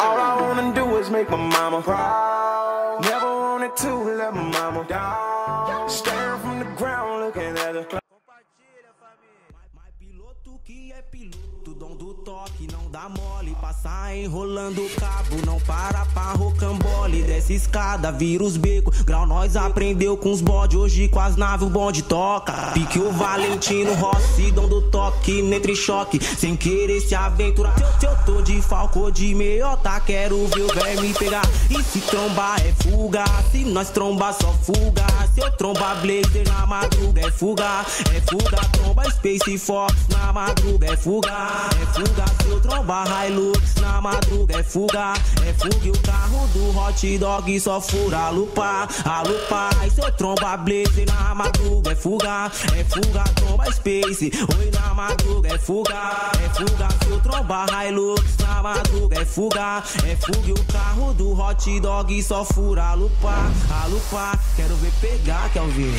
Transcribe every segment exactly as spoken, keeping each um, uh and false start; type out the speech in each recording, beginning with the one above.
All I wanna do is make my mama proud. Never wanted to let my mama down. Staring from the ground, looking at the cloud. Mais piloto que é piloto, dom do toque, não dá mole. Passar enrolando o cabo, não para pra rocambole. Desce escada, vira os becos, grau nós aprendeu com os bode. Hoje com as naves o bonde toca. Pique o Valentino Rossi, dom do toque, entre choque, sem querer se aventurar. Se eu tô de falco de meiota, quero ver o verme pegar. E se trombar é fuga, se nós trombar só fuga. Se eu trombar blazer na madruga é fuga, é fuga. Tromba Space Fox na madruga é fuga, é fuga. Se eu trombar Hilux na madruga é fuga, é fuga. E o carro do hot dog só fura a lupa, a lupa. E se eu trombar blazer na madruga é fuga, é fuga. Tromba Space, oi na madruga é fuga, é fuga. Se eu trombar Hilux na madruga é fuga, é fuga. E o carro do hot dog só fura a lupa, a lupa. Quero ver pegar, quer ouvir?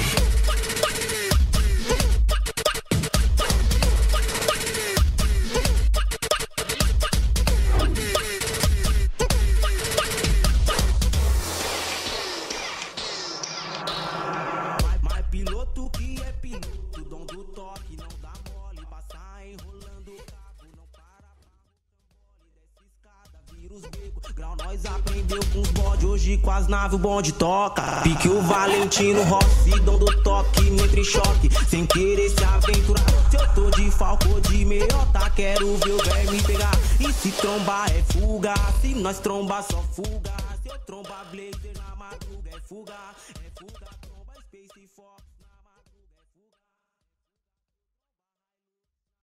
Mais piloto que é piloto, dom do toque, não dá mole. Passar enrolando o cabo, não para pra desce escada, vira os becos, grau nós aprendeu com os bode. Hoje com as naves o bonde toca. Pique o Valentino Rossi, dom do toque, entre choque, sem querer se aventurar. Se eu tô de falco de meiota, quero ver o verme pegar. E se trombar é fuga, se nós trombar só fuga. Se eu trombar blazer na madruga é fuga, é fuga. Tromba Space Fox.